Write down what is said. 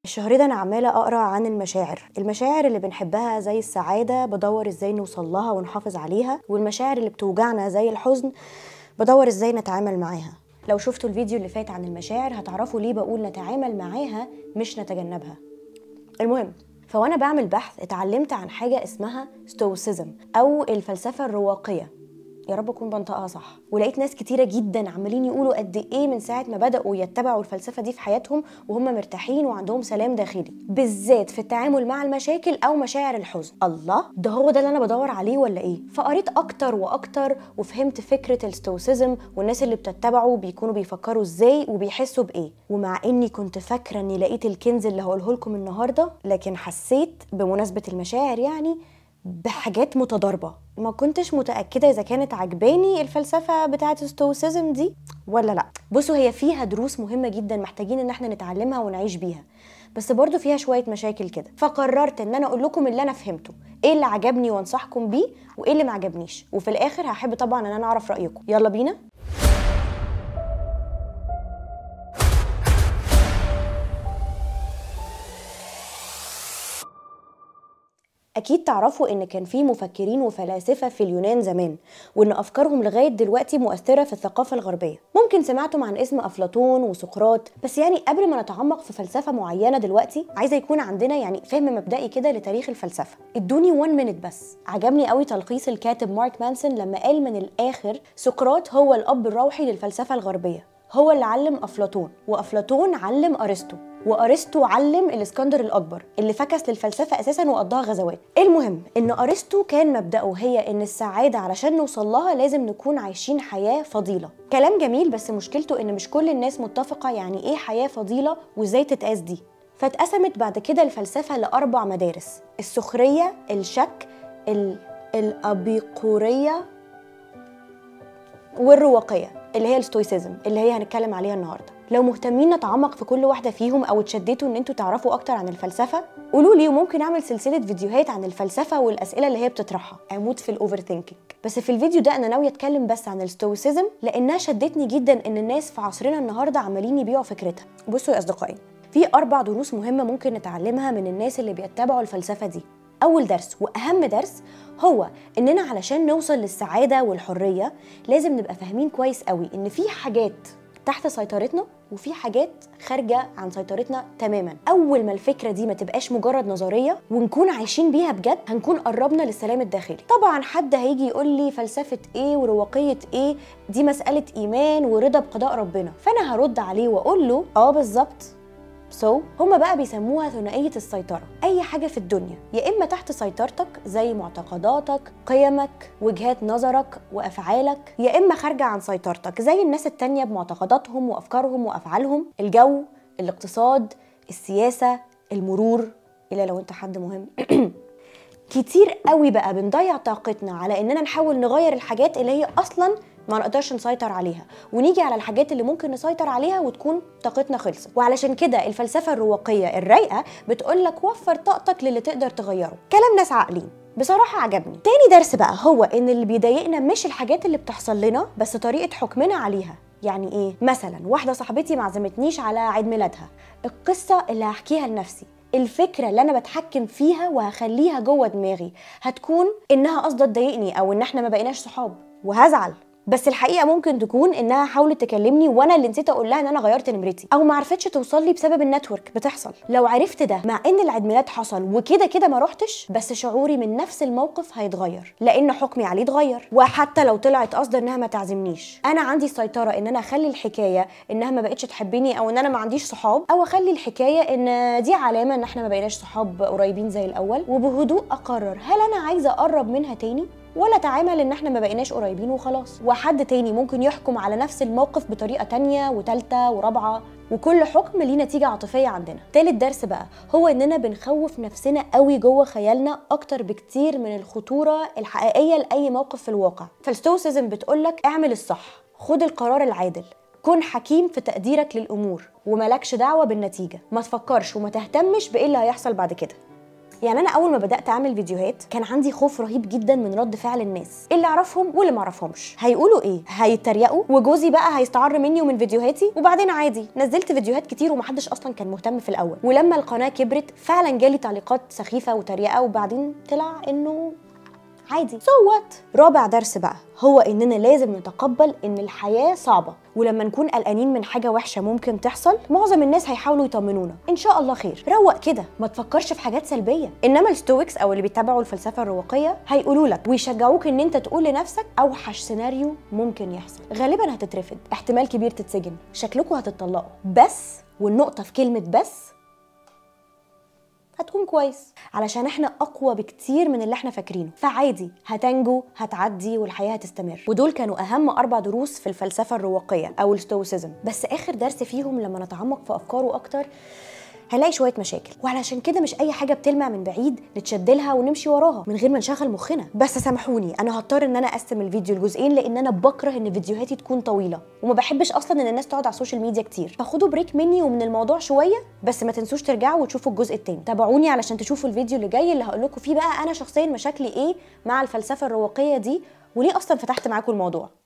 الشهر ده انا عماله اقرا عن المشاعر اللي بنحبها زي السعاده بدور ازاي نوصل لها ونحافظ عليها، والمشاعر اللي بتوجعنا زي الحزن بدور ازاي نتعامل معاها. لو شفتوا الفيديو اللي فات عن المشاعر هتعرفوا ليه بقول نتعامل معاها مش نتجنبها. المهم، فوانا بعمل بحث اتعلمت عن حاجه اسمها ستويسيزم او الفلسفه الرواقيه، يا رب اكون بنطقها صح. ولقيت ناس كتيره جدا عمالين يقولوا قد ايه من ساعه ما بداوا يتبعوا الفلسفه دي في حياتهم وهم مرتاحين وعندهم سلام داخلي، بالذات في التعامل مع المشاكل او مشاعر الحزن. الله، ده هو ده اللي انا بدور عليه ولا ايه؟ فقريت اكتر واكتر وفهمت فكره الستويسيزم والناس اللي بتتبعه بيكونوا بيفكروا ازاي وبيحسوا بايه. ومع اني كنت فاكره اني لقيت الكنز اللي هقوله لكم النهارده، لكن حسيت بمناسبه المشاعر يعني بحاجات متضاربة. ما كنتش متأكدة إذا كانت عجباني الفلسفة بتاعة الستويسيزم دي ولا لأ. بصوا، هي فيها دروس مهمة جدا محتاجين إن احنا نتعلمها ونعيش بيها، بس برضو فيها شوية مشاكل كده. فقررت إن أنا أقول لكم اللي أنا فهمته، إيه اللي عجبني وانصحكم بيه وإيه اللي ما عجبنيش، وفي الآخر هحب طبعا إن أنا أعرف رأيكم. يلا بينا. أكيد تعرفوا إن كان في مفكرين وفلاسفة في اليونان زمان، وإن أفكارهم لغاية دلوقتي مؤثرة في الثقافة الغربية. ممكن سمعتم عن اسم أفلاطون وسقراط، بس يعني قبل ما نتعمق في فلسفة معينة دلوقتي عايزة يكون عندنا يعني فهم مبدئي كده لتاريخ الفلسفة. ادوني 1 minute بس. عجبني قوي تلخيص الكاتب مارك مانسون لما قال من الآخر سقراط هو الأب الروحي للفلسفة الغربية، هو اللي علم أفلاطون، وأفلاطون علم أرسطو، وارسطو علم الاسكندر الاكبر اللي فكس للفلسفه اساسا وقضاها غزوات. المهم ان ارسطو كان مبدأه هي ان السعاده علشان نوصل لها لازم نكون عايشين حياه فضيله. كلام جميل، بس مشكلته ان مش كل الناس متفقه يعني ايه حياه فضيله وازاي تتقاس دي. فاتقسمت بعد كده الفلسفه ل4 مدارس: السخريه، الشك، الابيقوريه، والرواقيه اللي هي الستويسيزم اللي هي هنتكلم عليها النهارده. لو مهتمين نتعمق في كل واحده فيهم او اتشدتوا ان انتوا تعرفوا اكتر عن الفلسفه قولوا لي، وممكن اعمل سلسله فيديوهات عن الفلسفه والاسئله اللي هي بتطرحها. اموت في الاوفر ثينكينج. بس في الفيديو ده انا ناويه اتكلم بس عن الستويسيزم لانها شدتني جدا ان الناس في عصرنا النهارده عمالين يبيعوا فكرتها. بصوا يا اصدقائي، في 4 دروس مهمه ممكن نتعلمها من الناس اللي بيتبعوا الفلسفه دي. أول درس وأهم درس هو إننا علشان نوصل للسعادة والحرية لازم نبقى فاهمين كويس قوي إن في حاجات تحت سيطرتنا وفي حاجات خارجة عن سيطرتنا تماما. أول ما الفكرة دي ما تبقاش مجرد نظرية ونكون عايشين بيها بجد هنكون قربنا للسلام الداخلي. طبعا حد هيجي يقول لي فلسفة إيه ورواقية إيه، دي مسألة إيمان ورضا بقضاء ربنا. فأنا هرد عليه وأقول له بالظبط. هما بقى بيسموها ثنائية السيطرة. أي حاجة في الدنيا يا إما تحت سيطرتك زي معتقداتك، قيمك، وجهات نظرك وأفعالك، يا إما خارجة عن سيطرتك زي الناس التانية بمعتقداتهم وأفكارهم وأفعالهم، الجو، الاقتصاد، السياسة، المرور، إلا لو أنت حد مهم. كتير قوي بقى بنضيع طاقتنا على إننا نحاول نغير الحاجات اللي هي أصلاً ما نقدرش نسيطر عليها، ونيجي على الحاجات اللي ممكن نسيطر عليها وتكون طاقتنا خلصت. وعلشان كده الفلسفة الرواقية الرايقة بتقولك وفر طاقتك للي تقدر تغيره. كلام ناس عاقلين بصراحة عجبني. تاني درس بقى هو ان اللي بيضايقنا مش الحاجات اللي بتحصل لنا، بس طريقة حكمنا عليها. يعني ايه؟ مثلا واحدة صاحبتي ما عزمتنيش على عيد ميلادها، القصة اللي هحكيها لنفسي، الفكرة اللي أنا بتحكم فيها وهخليها جوه دماغي هتكون إنها قصدها تضايقني أو إن إحنا ما بقيناش صحاب، وهزعل. بس الحقيقه ممكن تكون انها حاولت تكلمني وانا اللي نسيت اقول لها ان انا غيرت نمرتي، او ما عرفتش توصل لي بسبب النتورك. بتحصل. لو عرفت ده مع ان العيد ميلاد حصل وكده كده ما روحتش، بس شعوري من نفس الموقف هيتغير لان حكمي عليه اتغير. وحتى لو طلعت قصد انها ما تعزمنيش، انا عندي السيطره ان انا اخلي الحكايه انها ما بقتش تحبني او ان انا ما عنديش صحاب، او اخلي الحكايه ان دي علامه ان احنا ما بقيناش صحاب قريبين زي الاول، وبهدوء اقرر هل انا عايزه اقرب منها تاني ولا تعامل ان احنا ما بقيناش قريبين وخلاص. وحد تاني ممكن يحكم على نفس الموقف بطريقة تانية وتالتة ورابعة، وكل حكم ليه نتيجة عاطفية عندنا. تالت درس بقى هو اننا بنخوف نفسنا قوي جوه خيالنا اكتر بكتير من الخطورة الحقيقية لأي موقف في الواقع. فالستويسيزم بتقولك اعمل الصح، خد القرار العادل، كن حكيم في تقديرك للأمور وملكش دعوة بالنتيجة، ما تفكرش وما تهتمش بإيه اللي هيحصل بعد كده. يعني انا اول ما بدات اعمل فيديوهات كان عندي خوف رهيب جدا من رد فعل الناس، اللي اعرفهم واللي ما اعرفهمش. هيقولوا ايه؟ هيتريقوا، وجوزي بقى هيستعر مني ومن فيديوهاتي. وبعدين عادي نزلت فيديوهات كتير ومحدش اصلا كان مهتم في الاول، ولما القناه كبرت فعلا جالي تعليقات سخيفه وتريقه، وبعدين طلع انه عادي. وات رابع درس بقى هو اننا لازم نتقبل ان الحياه صعبه، ولما نكون قلقانين من حاجه وحشه ممكن تحصل معظم الناس هيحاولوا يطمنونا ان شاء الله خير، روق كده ما تفكرش في حاجات سلبيه. انما الستويكس او اللي بيتبعوا الفلسفه الرواقيه هيقولوا لك ويشجعوك ان انت تقول لنفسك اوحش سيناريو ممكن يحصل، غالبا هتترفض، احتمال كبير تتسجن، شكلكم هتتطلقوا، بس والنقطه في كلمه بس هتكون كويس، علشان احنا اقوى بكتير من اللي احنا فاكرينه. فعادي هتنجو، هتعدي، والحياه هتستمر. ودول كانوا اهم 4 دروس في الفلسفه الرواقيه او الستويسيزم. بس اخر درس فيهم لما نتعمق في افكاره اكتر هنلاقي شويه مشاكل، وعلشان كده مش اي حاجه بتلمع من بعيد نتشد لها ونمشي وراها من غير ما نشغل مخنا. بس سامحوني انا هضطر ان انا اقسم الفيديو لجزئين، لان انا بكره ان فيديوهاتي تكون طويله، وما بحبش اصلا ان الناس تقعد على السوشيال ميديا كتير. فخدوا بريك مني ومن الموضوع شويه، بس ما تنسوش ترجعوا وتشوفوا الجزء الثاني. تابعوني علشان تشوفوا الفيديو اللي جاي اللي هقول لكم فيه بقى انا شخصيا مشاكلي ايه مع الفلسفه الرواقيه دي، وليه اصلا فتحت معاكم الموضوع.